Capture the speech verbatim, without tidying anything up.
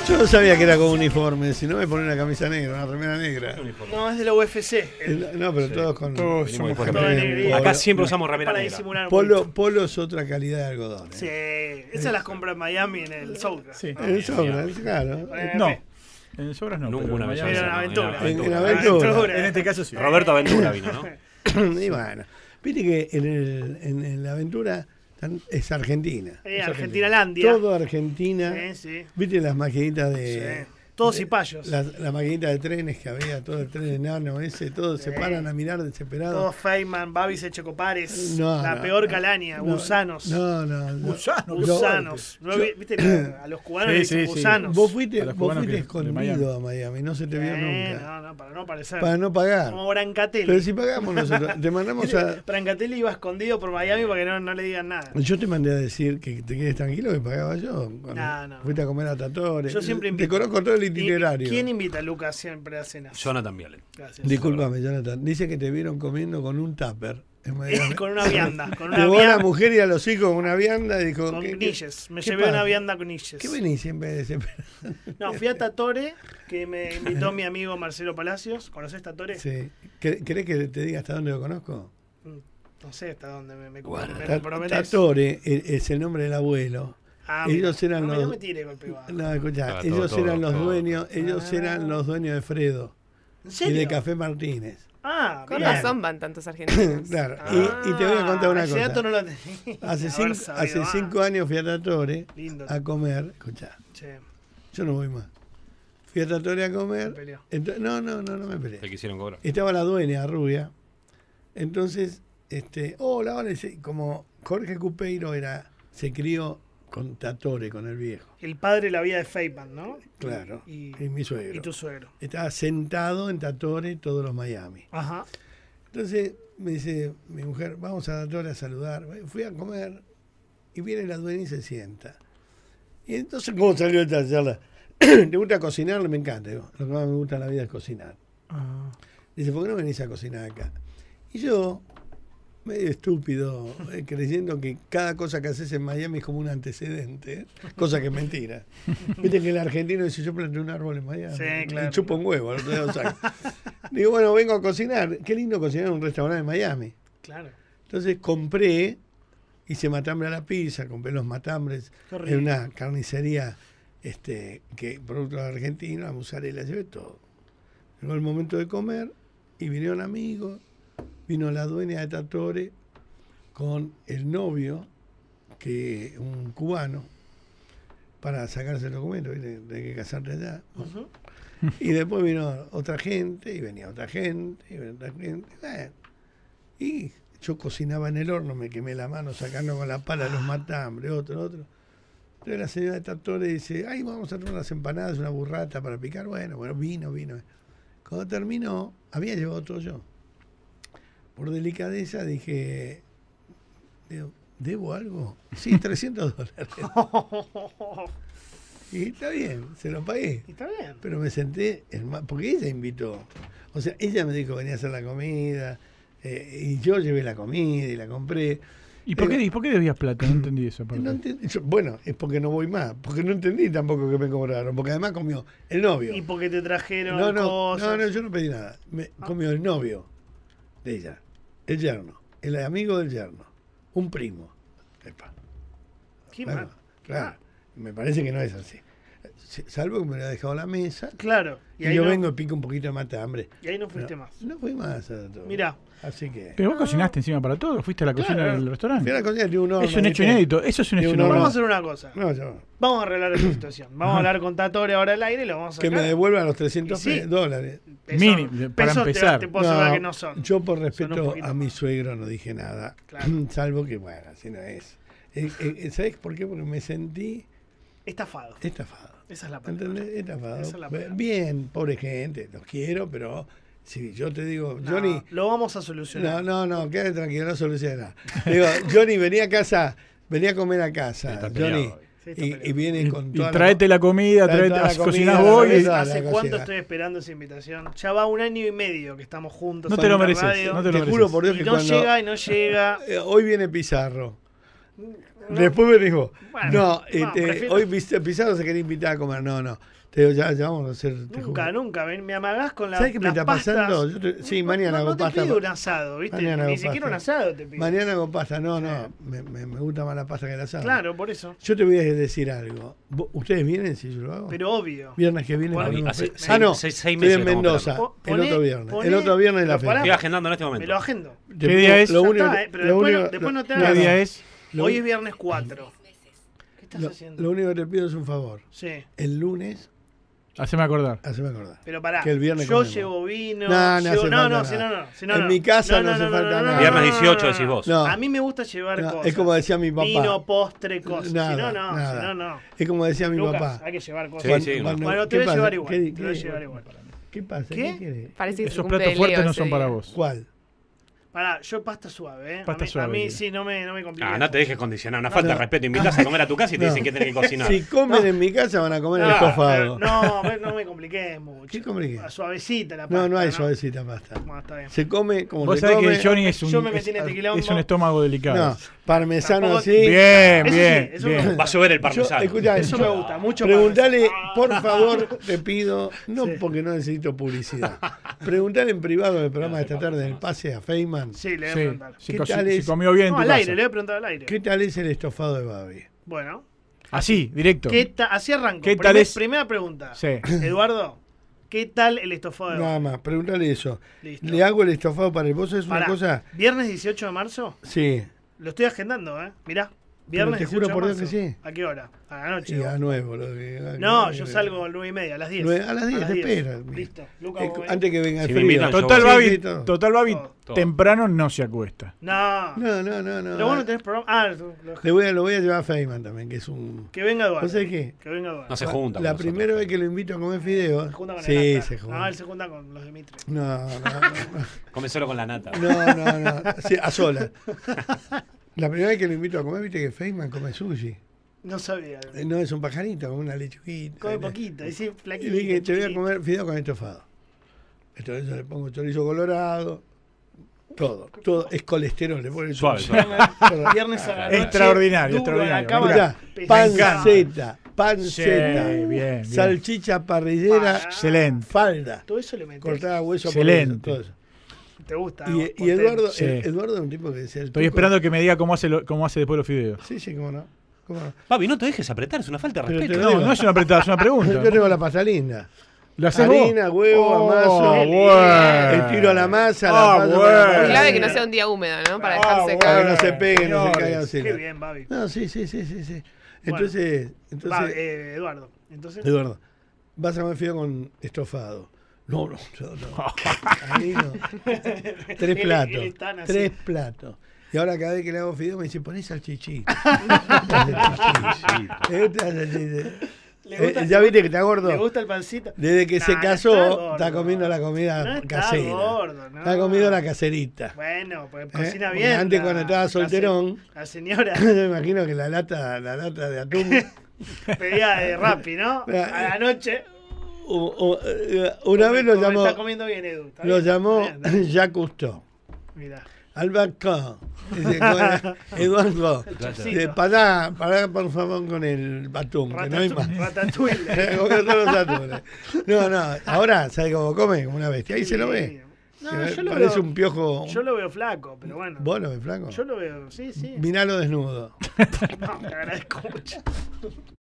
Yo no sabía que era con uniforme, si no me ponía una camisa negra, una remera negra. No, es de la U F C. El, no, pero sí. todos con... Todos somos Acá siempre usamos remera para negra. disimular Polo, polo es otra calidad de algodón. Sí, ¿eh? Esas las compra en Miami en el Sobra. Sí. En el Sobra, claro. No. En el Sobras no. Nunca una vez. Pero en Aventura. En Aventura. En este caso sí. Roberto Aventura vino, ¿no? Y bueno, viste que en, el, en, en la Aventura es Argentina. Eh, Argentina-Landia. Todo Argentina. Sí, sí. Viste las maquinitas de... Sí. Todos cipayos. La, la maquinita de trenes que había, todo el tren enano ese, todos sí. se paran a mirar desesperados. Todos Feynman, Babis, Echecopares, no, la no, peor calaña, no, gusanos. No, no, no. Gusanos. Gusanos. No, yo, ¿Viste? A los cubanos sí, dicen sí, gusanos. Sí. Vos fuiste, vos fuiste escondido a Miami, no se te vio eh, nunca. No, no, para no aparecer. Para no pagar. Como Brancatelli. Pero si pagamos nosotros, te mandamos a... Brancatelli iba escondido por Miami para que no, no le digan nada. Yo te mandé a decir que te quedes tranquilo que pagaba yo. No, no. Fuiste a comer a Tatore. Yo siempre invito. Te conozco todo el itinerario. ¿Quién invita a Lucas siempre a cenar? Jonathan Viale. Gracias. Discúlpame, Jonathan. Dice que te vieron comiendo con un tupper. Eh, con una vianda. Con una Llevó vianda. a la mujer y a los hijos con una vianda y dijo... Con ¿qué, gnilles. Me qué llevé pasa? una vianda con gnilles. ¿Qué venís siempre desesperado? No, fui a Tatore, que me invitó mi amigo Marcelo Palacios. ¿Conoces Tatore? Sí. ¿Querés que te diga hasta dónde lo conozco? No sé hasta dónde me, me, bueno, me ta comprometés. Tatore es el nombre del abuelo. Ah, ellos mira, eran no, los... no me tire golpe bajo. No, escuchá, Ah, ellos todo, eran todo, los todo. dueños, ellos Ah. eran los dueños de Fredo. ¿En Y serio? de Café Martínez. Ah, Con bien. razón van tantos argentinos. Claro. Ah, y, y te voy a contar una ese cosa. dato no lo tenía. Hace, Haber cinco, sabido hace más. cinco años fui a Tatore Lindo. a comer. Escuchá, Che, yo no voy más. Fui a Tatore a me comer. peleó. Ento- no, no, no, no me peleé. Te quisieron cobrar. Estaba la dueña, rubia. Entonces, este, hola, hola, sí, como Jorge Cupeiro era, se crió con Tatore, con el viejo. El padre de la vida de Feynman, ¿no? Claro. Y, Y mi suegro. y tu suegro. Estaba sentado en Tatore todos los Miami. Ajá. Entonces me dice mi mujer, vamos a Tatore a saludar. Fui a comer y viene la dueña y se sienta. Y entonces, ¿cómo salió esta charla? ¿Te gusta cocinar? Me encanta. Digo, lo que más me gusta en la vida es cocinar. Ah. Dice, ¿por qué no venís a cocinar acá? Y yo, medio estúpido, eh, creyendo que cada cosa que haces en Miami es como un antecedente, cosa que es mentira. Viste que el argentino dice, yo planté un árbol en Miami, Sí, me claro. chupo un huevo, al otro día lo saco. Digo, bueno, vengo a cocinar. Qué lindo cocinar en un restaurante en Miami. Claro. Entonces compré, hice matambre a la pizza, compré los matambres Qué rico. en una carnicería este, que productos argentinos, la mozzarella, llevé todo. Llegó el momento de comer y vinieron amigos, vino la dueña de Tatore con el novio, que un cubano, para sacarse el documento, ¿viste? Hay que casarte allá. Ujú. Y después vino otra gente, y venía otra gente, y venía otra gente. Bueno, y yo cocinaba en el horno, me quemé la mano sacando con la pala los matambres, otro, otro. Entonces la señora de Tatore dice, ay, vamos a hacer unas empanadas, una burrata para picar. Bueno, bueno, vino, vino. Cuando terminó, había llevado todo yo. Por delicadeza dije, digo, ¿debo algo? Sí, trescientos dólares. Y está bien, se lo pagué. Y está bien. Pero me senté, el ma- porque ella invitó. O sea, ella me dijo, venía a hacer la comida, eh, y yo llevé la comida y la compré. ¿Y por Pero- qué, por qué debías plata? No entendí eso. No entendí- yo- bueno, es porque no voy más, porque no entendí tampoco que me cobraron, porque además comió el novio. Y porque te trajeron No, no, cosas. no, no, yo no pedí nada. Me comió el novio de ella, el yerno, el amigo del yerno, un primo. Epa. Qué Claro, mal. claro. Me parece que no es así. Salvo que me lo ha dejado la mesa. Claro. Y, Y, ahí yo no, vengo y pico un poquito de matambre. y ahí no fuiste No, más. no fui más a todo. Mirá. Así que. Pero vos cocinaste encima para todo, fuiste a la cocina Claro. del Fui a restaurante. la cocina de un horno. Es un hecho ¿viste? inédito, eso es un De hecho un inédito. horno. Vamos a hacer una cosa. No, yo. Vamos a arreglar esta situación. Vamos a hablar con Tatore ahora al aire y lo vamos a Que sacar. me devuelvan los trescientos Y sí. pe- dólares. Pesos- Mínimo, para pesos te- empezar. Te, puedo asegurar que no son. Yo por Son un respeto poquito a mi más. suegro no dije nada. Claro. Salvo que, bueno, así no es. Eh, eh, ¿Sabes por qué? Porque me sentí Estafado. estafado. Esa es la palabra. ¿Entendés? Estafado. Esa es la palabra. Bien, pobre gente, los quiero, pero si yo te digo, No, Johnny. lo vamos a No, solucionar. no, no, quédate tranquilo, no soluciona. Digo, Johnny, venía a casa, venía a comer a casa, Está Johnny. peleado. Sí, está Y, peleado. y viene Y, con y toda traete la comida, trae traete, toda la as- comida, cocinás la vos y... cabeza. ¿Hace la cuánto cocina. estoy esperando esa invitación? Ya va un año y medio que estamos juntos. No en te lo la mereces, radio. no te lo Te mereces. juro por Dios Y que no cuando llega y no llega. eh, hoy viene Pizarro. Después me dijo, Bueno, no, no, este, prefiero- hoy Pis- Pizarro se quería invitar a comer. No, no. Te digo, ya, ya vamos a hacer. te Nunca, juro. nunca. ven, Me amagás con la. ¿Sabes qué me las está pastas. pasando? Yo te- sí, No, mañana no, hago no te pasta. pido un asado, ¿viste? Mañana hago Ni siquiera un pasta. asado te pido. Mañana hago pasta. No, no. Me, me, me gusta más la pasta que el asado. Claro, por eso. Yo te voy a decir algo. ¿Vos- ¿Ustedes vienen si yo lo hago? Pero obvio. Viernes que viene. Bueno, ponemos hace fe- seis- ah, no. seis- seis Estoy meses en que estamos Mendoza. esperando. El Poné- otro viernes. poné- el otro viernes de la pero pará. Estoy feria. agendando en este Me momento. lo agendo. Te ¿Qué pido- día es? Lo Ya único, está, eh, pero lo después no- único- después no te lo- ¿Qué hagas. día es? Lo- Hoy es viernes cuatro. ¿Qué estás Lo, haciendo? lo único que te pido es un favor. Sí. El lunes, Haceme acordar. haceme acordar. Pero pará, Que el viernes yo comemos. llevo vino. No, no llevo- hace no, falta no, si no, nada. no, si no, En no. mi casa no hace falta nada. Viernes dieciocho decís vos. No. A mí me gusta llevar No, cosas. es como decía mi papá. Vino, postre, cosas. Nada, si no, no, nada. si no, no. Es como decía mi Lucas, papá. hay que llevar cosas. Sí, Cuando- sí, cuando- Bueno, te ¿qué voy a pasa? llevar igual. ¿Qué- Te voy a qué- llevar igual. ¿Qué pasa? ¿Qué? ¿Qué quiere? Parece que Esos se cumple platos el fuertes Leo no ese son para día. vos. ¿Cuál? Pará, yo pasta suave, ¿eh? Pasta a mí, suave, a mí bien. sí, no me, no me compliques. Ah, no te dejes condicionar. Una falta de No. respeto. Invitas a comer a tu casa y te No. dicen que tenés que cocinar. Si comen en mi casa van a comer el No, estofado. No, no, no me compliques mucho. ¿Qué compliqué? Suavecita la pasta. No, no hay suavecita pasta. Bueno, está bien. Se come como Vos se sabés come. que Johnny es un, Yo me metí es, en este quilombo. es un estómago delicado. No, parmesano Tampoco- así. Bien, Eso sí, bien, eso me bien. gusta. Va a llover el Yo, parmesano. escuchá, Eso yo- me gusta, mucho Preguntale, parmesano. por favor, te pido, no Sí. porque no necesito publicidad. Preguntale en privado en el programa de esta tarde del pase a Feynman. Sí, le voy a Sí, preguntar. si, ¿Qué co- tal si- si es? comió bien en No, tu al casa. aire, le voy a preguntar al aire. ¿Qué tal es el estofado de Babi? Bueno, Así, directo. ¿qué ta- así arranco. ¿Qué tal Primer- es? Primera pregunta. Sí. Eduardo, ¿qué tal el estofado de Nada Babi? más, preguntale eso. Listo. ¿Le hago el estofado para el vos? ¿Es una Pará, cosa? Viernes dieciocho de marzo, Sí. lo estoy agendando, ¿eh? Mirá, viernes te juro dieciocho de por Dios marzo. que sí. ¿A qué hora? A la noche. Y a vos. nuevo. Lo que- No, que- yo salgo a las nueve y media, a las diez. Nueve- a las diez, te espera. Listo. Lucas, Eh, vos venís. antes que venga el Si me frío. invitan, yo Total, voy. Babi, Sí, todo. total, Babi Todo. temprano no se acuesta. No. No, no, no, no. Pero vos no tenés programa. Ah, lo- lo- Le voy a, lo voy a llevar a Feynman también, que es un... que venga Eduardo. ¿Vos sabés qué? Que venga Eduardo. No se junta. La con nosotros. primera vez que lo invito a comer fideos... Se junta con Sí, el Nata. se junta. No, él se junta con los Dimitri. No, no, no. Come solo con la nata. No, no, no. Sí, a solas. La primera vez que lo invito a comer, viste que Feynman come sushi. No sabía. Eh, No es un pajarito, como una lechuguita. Come poquito, dice Y flaquito. le dije, te voy a chiquitito. comer fideos con estofado. Entonces yo le pongo chorizo colorado. Todo, todo es colesterol. Le ponen Suave, sushi. Viernes- Viernes a la noche. Extraordinario, duro a la extraordinario. cama, Escuchá, pesado. panceta, panceta, Sí, bien, bien. salchicha parrillera, Ah. Excelente. falda, Todo eso le metes. cortada hueso Excelente. por hueso, todo eso. Te gusta. Y, vos, y contento. Eduardo, Sí. el- Eduardo es un tipo que decía el Estoy tuco- esperando que me diga cómo hace, lo- cómo hace después los fideos. Sí, sí, cómo no. Cómo no. Babi, no te dejes apretar. Es una falta de Pero te respeto. lo No, digo. no es una apretada, es una pregunta. Yo tengo la pasta linda. ¿Lo haces vos? Harina, huevo, Oh, amaso, bueno. el tiro a la masa, Ah, la paso por la bueno. masa. Clave que no sea un día húmedo, ¿no? Para Ah, dejar bueno. Para secar. que no se pegue, no se Señores. caiga así. Qué bien, Babi. No, sí, sí, sí, sí, sí. Bueno. Entonces, entonces Va, eh, Eduardo. Entonces. Eduardo, vas a comer fideo con estofado. No, no, no, no. Ahí no. Tres Él- platos. él es tan así. Tres platos. Y ahora cada vez que le hago fideo me dice, poné salchichito. Le gusta- Eh, ya viste que está gordo. ¿Le gusta el pancito? Desde que Nah, se no casó, está está, gordo. comiendo la comida No está casera. gordo, no. Está comiendo la caserita. Bueno, pues ¿Eh? cocina Porque bien. antes la- cuando estaba la se- solterón, La señora yo me imagino que la lata, la lata de atún, pedía de Rappi, ¿no? A la noche. u- u- eh, una vez lo Como llamó, Está comiendo bien, Edu. ¿está lo bien? llamó Está bien, está bien. Jacques Cousteau. Mirá. Al balcón. Dice, Eduardo, dice, pará, pará por favor con el atún, que no hay más. Ratatouille. Con todos los atunes. No, no, ahora, ¿sabe cómo come? Como una bestia. Ahí se lo ve. No, Que yo lo Parece veo, un piojo. yo lo veo flaco, pero bueno. ¿Vos lo ves, flaco? Yo lo veo, sí, sí. Miralo desnudo. No, te agradezco mucho.